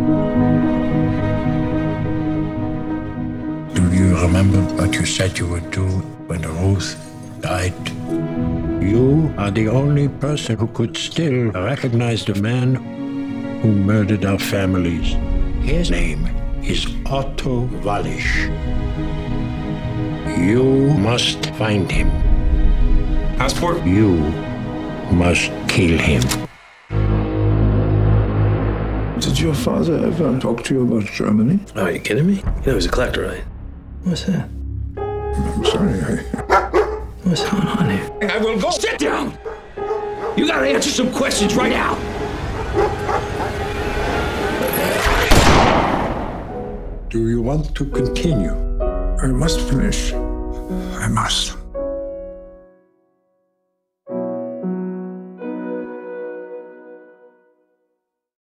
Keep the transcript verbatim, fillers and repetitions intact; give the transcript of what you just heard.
Do you remember what you said you would do when Ruth died? You are the only person who could still recognize the man who murdered our families. His name is Otto Wallisch. You must find him. Passport? You must kill him. Did your father ever talk to you about Germany? Oh, are you kidding me? You know he was a collector, right? What's that? I'm sorry. I... What's going on here? I will go. Sit down! You gotta answer some questions right now. Do you want to continue? I must finish. I must.